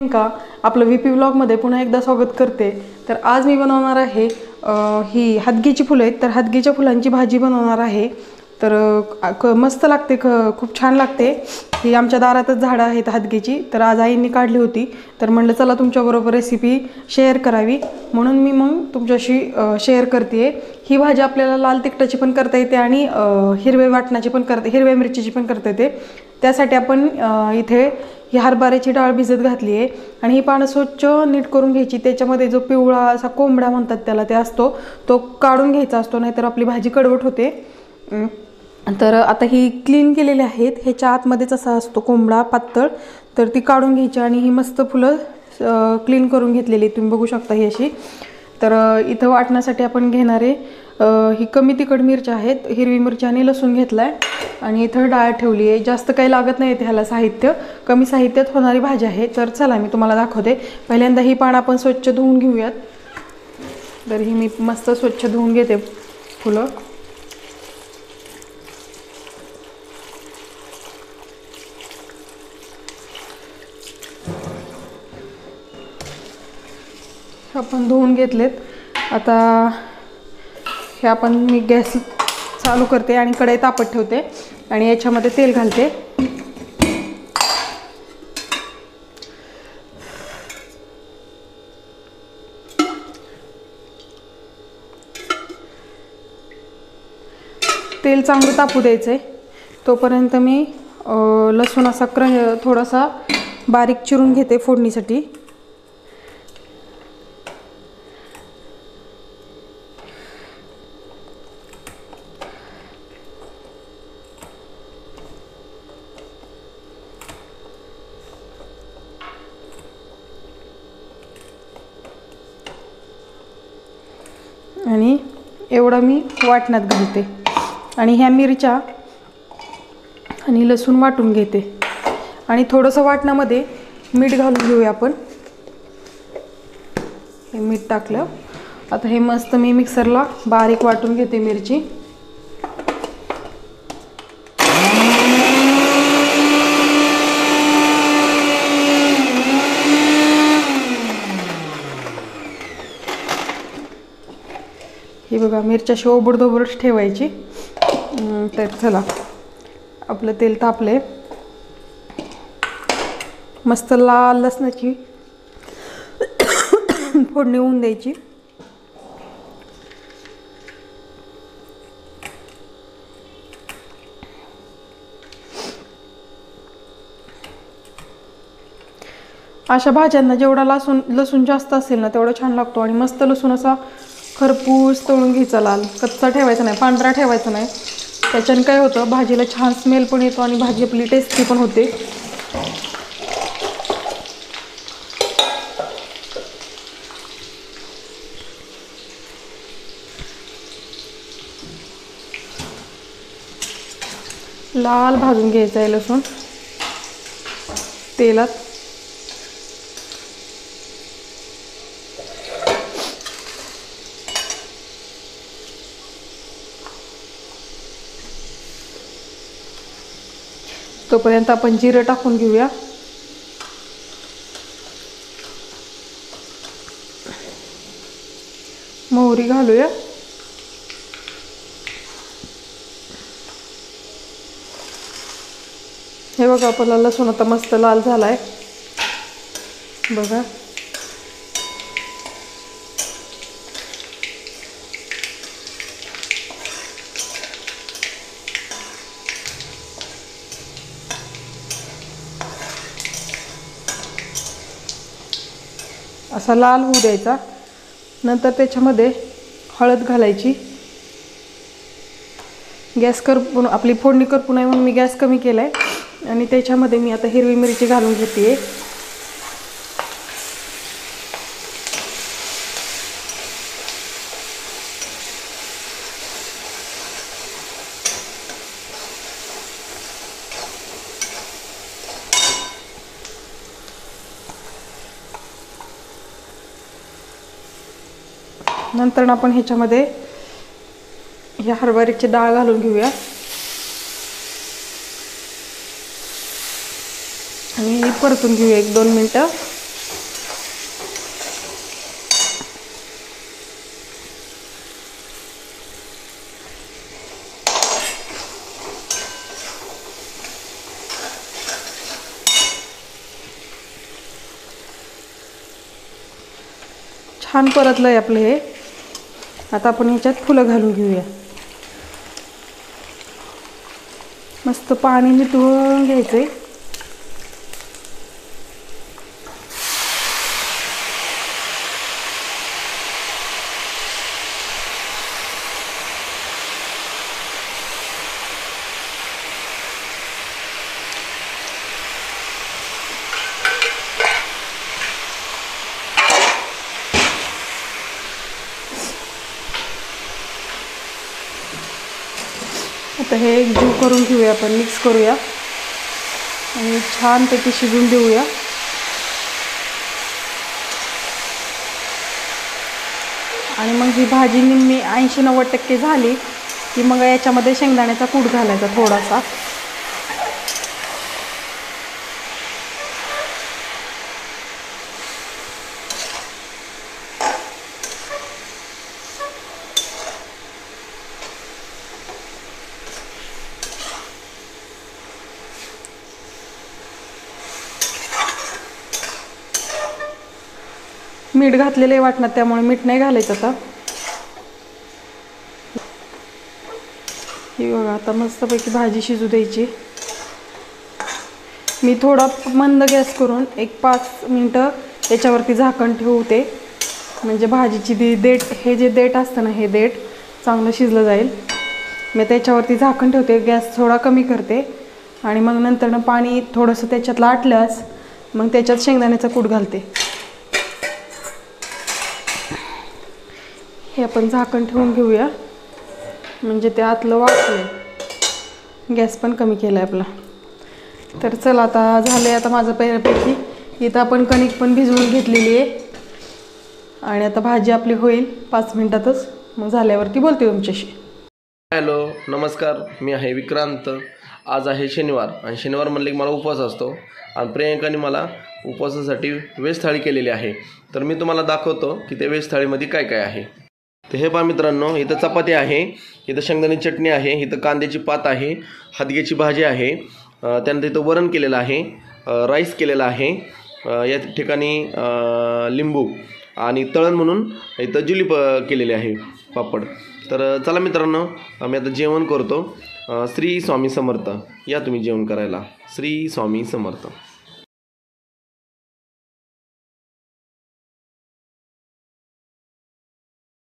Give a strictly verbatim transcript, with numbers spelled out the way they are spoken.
का आपलं V P ब्लॉगमध्ये पुन्हा एकदा स्वागत करते। तर आज मी बनवणार आहे ही हादगीची फुलं आहेत, तर हादगीच्या फुलांची भाजी बनवणार आहे। तर मस्त लागते, खूप छान लागते। ही आमच्या दारातच झाडं आहेत हादगीची, तर आज आईंनी काढली होती, तर म्हणलं चला तुमच्याबरोबर रेसिपी शेअर करावी, म्हणून मी मग तुमच्याशी शेअर करते। ही भाजी आपल्याला लाल तिखटाची पण करता येते आणि हिरवे वाटणाची पण करता हिरव्या मिरचीची पण करता येते। त्यासाठी आपण इथे ही हरभऱ्याची डाळ भिजत घातली आहे आणि ही पानं स्वच्छ नीट करून घ्यायची। त्याच्यामध्ये जो पिवळा असा कोंबडा म्हणतात त्याला ते असतो, तो काढून घ्यायचा असतो, नाहीतर आपली भाजी कडवट होते। तर आता ही क्लीन केलेली आहेत, ह्याच्या आतमध्येच असा असतो कोंबडा पातळ, तर ती काढून घ्यायची आणि ही मस्त फुलं क्लीन करून घेतलेली तुम्ही बघू शकता ही अशी। तर इथं वाटण्यासाठी आपण घेणारे ही कमी तिखट मिरच्या आहेत, हिरवी मिरची आणि लसूण घेतलाय आणि इथं डाळ ठेवली आहे। जास्त काही लागत नाही ह्याला साहित्य, कमी साहित्यात होणारी भाजी आहे। तर चला मी तुम्हाला दाखवते। पहिल्यांदा ही पानं आपण स्वच्छ धुवून घेऊयात। तर ही मी मस्त स्वच्छ धुवून घेते फुलं। आपण धुवून घेतलेत। आता हे आपण मी गॅस चालू करते आणि कढई तापत ठेवते आणि याच्यामध्ये तेल घालते। तेल चांगलं तापू द्यायचंय, तोपर्यंत मी लसूण असा क्र थोडासा बारीक चिरून घेते फोडणीसाठी। आणि एवढा मी वाटणात घालते आणि ह्या मिरच्या आणि लसूण वाटून घेते आणि थोडंसं वाटणामध्ये मीठ घालून घेऊया आपण। हे मीठ टाकलं, आता हे मस्त मी मिक्सरला बारीक वाटून घेते मिरची। ही बघा मिरच्या ओबडधोबडच ठेवायची। तर चला आपलं तेल तापले, मस्त लाल लसणाची फोडणी होऊन द्यायची। अशा भाज्यांना जेवढा लसूण लसूण जास्त असेल ना तेवढा छान लागतो आणि मस्त लसूण असा खरपूस तळून घ्यायचा, लाल कच्चा ठेवायचा नाही, पांढरा ठेवायचा नाही। त्याच्याने काय होतं, भाजीला छान स्मेल पण येतो आणि भाजी आपली टेस्टी पण होते। लाल भाजून घ्यायचा आहे लसूण तेलात। तोपर्यंत आपण जिरं टाकून घेऊया। मोहरी घालूया। हे बघा आपला लसूण आता मस्त लाल झालाय बघा। असा लाल होऊ द्यायचा, नंतर त्याच्यामध्ये हळद घालायची। गॅस करपून आपली फोडणी करपून आहे म्हणून मी गॅस कमी केलाय आणि त्याच्यामध्ये मी आता हिरवी मिरची घालून घेते। नंतर आपण ह्याच्यामध्ये ह्या हरभऱ्याची डाळ घालून घेऊया आणि परतून घेऊया एक दोन मिनिटं। छान परतलं आहे आपलं हे. आता आपण ह्याच्यात फुलं घालून घेऊया. मस्त पाणी नितळून घ्यायचं आहे. आता हे एकजीव करून घेऊया, आपण मिक्स करूया आणि छानपैकी शिजवून देऊया. आणि मग ही भाजी निम्मी ऐंशी नव्वद टक्के झाली की मग याच्यामध्ये शेंगदाण्याचा कूट घालायचा थोडासा. मीठ घातलेलं आहे वाटणार, त्यामुळे मीठ नाही घालायचं आता. ही बघा, आता मस्तपैकी भाजी शिजू द्यायची. मी थोडा मंद गॅस करून एक पाच मिनटं याच्यावरती झाकण ठेवते, म्हणजे भाजीची दी देठ, हे जे देठ असतं ना, हे देठ चांगलं शिजलं जाईल. मी त्याच्यावरती झाकण ठेवते, गॅस थोडा कमी करते आणि मग नंतरनं पाणी थोडंसं त्याच्यातलं आटल्यास मग त्याच्यात शेंगदाण्याचा कूट घालते. हे आपण झाकण ठेवून घेऊया, म्हणजे ते आतलं वाफलं. गॅस पण कमी केला आहे आपला. तर चला, आता झालं आहे आता माझं पहिल्यापैकी. इथं आपण कणिक पण भिजवून घेतलेली आहे आणि आता भाजी आपली होईल पाच मिनटातच. मग झाल्यावरती बोलते तुमच्याशी. हॅलो, नमस्कार. मी आहे विक्रांत. आज आहे शनिवार आणि शनिवार म्हणले की मला उपवास असतो आणि प्रियंकाने मला उपवासासाठी व्हेज थाळी केलेली आहे. तर मी तुम्हाला दाखवतो की त्या व्हेज थाळीमध्ये काय काय आहे. तर हे पहा मित्रांनो, इथं चपाती आहे, इथं शेंगदाणे चटणी आहे, इथं कांद्याची पात आहे, हदग्याची भाजी आहे, त्यानंतर इथं वरण केलेलं आहे, राईस केलेला आहे, या ठिकाणी लिंबू आणि तळण म्हणून इथं जुली प केलेली आहे, पापड. तर चला मित्रांनो, आम्ही आता जेवण करतो. श्री स्वामी समर्थ. या तुम्ही जेवण करायला. श्री स्वामी समर्थ.